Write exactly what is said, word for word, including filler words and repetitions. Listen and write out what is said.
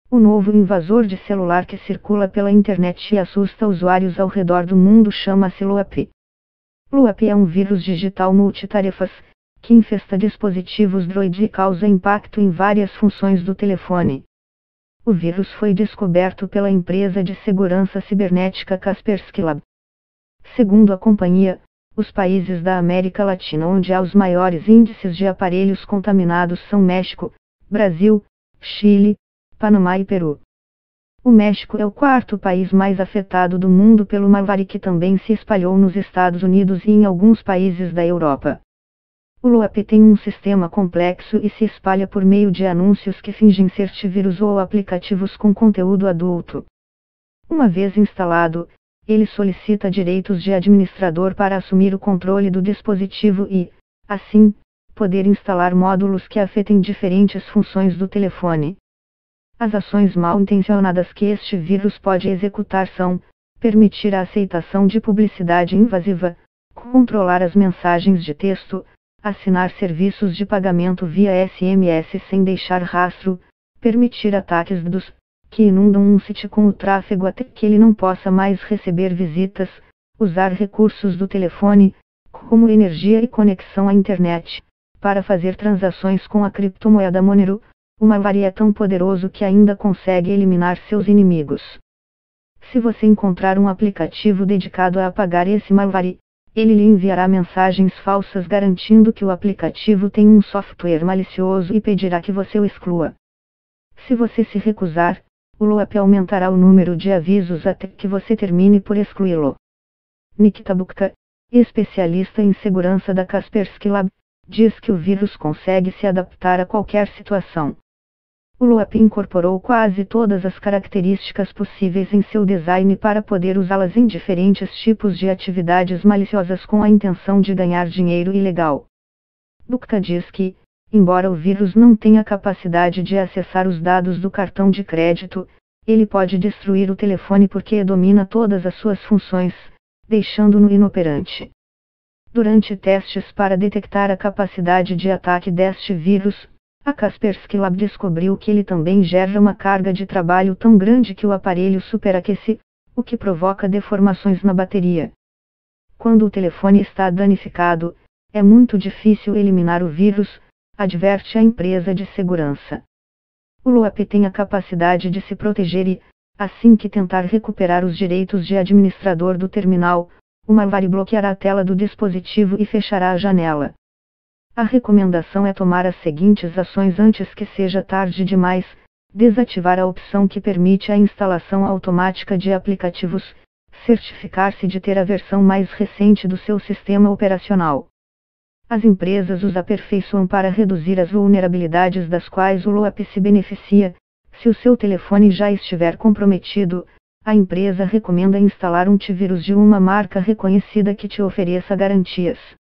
O novo invasor de celular que circula pela internet e assusta usuários ao redor do mundo chama-se LoAP. LoAP é um vírus digital multitarefas, que infesta dispositivos Android e causa impacto em várias funções do telefone. O vírus foi descoberto pela empresa de segurança cibernética Kaspersky Lab. Segundo a companhia, os países da América Latina onde há os maiores índices de aparelhos contaminados são México, Brasil, Chile, Panamá e Peru. O México é o quarto país mais afetado do mundo pelo malware que também se espalhou nos Estados Unidos e em alguns países da Europa. O LoAP tem um sistema complexo e se espalha por meio de anúncios que fingem ser vírus ou aplicativos com conteúdo adulto. Uma vez instalado, ele solicita direitos de administrador para assumir o controle do dispositivo e, assim, poder instalar módulos que afetem diferentes funções do telefone. As ações mal intencionadas que este vírus pode executar são: permitir a aceitação de publicidade invasiva, controlar as mensagens de texto, assinar serviços de pagamento via S M S sem deixar rastro, permitir ataques dos que inundam um site com o tráfego até que ele não possa mais receber visitas, usar recursos do telefone, como energia e conexão à internet, para fazer transações com a criptomoeda Monero. O malware é tão poderoso que ainda consegue eliminar seus inimigos. Se você encontrar um aplicativo dedicado a apagar esse malware, ele lhe enviará mensagens falsas garantindo que o aplicativo tem um software malicioso e pedirá que você o exclua. Se você se recusar, o LoAP aumentará o número de avisos até que você termine por excluí-lo. Nikita Bukta, especialista em segurança da Kaspersky Lab, diz que o vírus consegue se adaptar a qualquer situação. O LoAP incorporou quase todas as características possíveis em seu design para poder usá-las em diferentes tipos de atividades maliciosas com a intenção de ganhar dinheiro ilegal. Bukta diz que, embora o vírus não tenha capacidade de acessar os dados do cartão de crédito, ele pode destruir o telefone porque domina todas as suas funções, deixando-no inoperante. Durante testes para detectar a capacidade de ataque deste vírus, a Kaspersky Lab descobriu que ele também gera uma carga de trabalho tão grande que o aparelho superaquece, o que provoca deformações na bateria. Quando o telefone está danificado, é muito difícil eliminar o vírus, adverte a empresa de segurança. O LoAP tem a capacidade de se proteger e, assim que tentar recuperar os direitos de administrador do terminal, o malware bloqueará a tela do dispositivo e fechará a janela. A recomendação é tomar as seguintes ações antes que seja tarde demais: desativar a opção que permite a instalação automática de aplicativos, certificar-se de ter a versão mais recente do seu sistema operacional. As empresas os aperfeiçoam para reduzir as vulnerabilidades das quais o LoAP se beneficia. Se o seu telefone já estiver comprometido, a empresa recomenda instalar um antivírus de uma marca reconhecida que te ofereça garantias.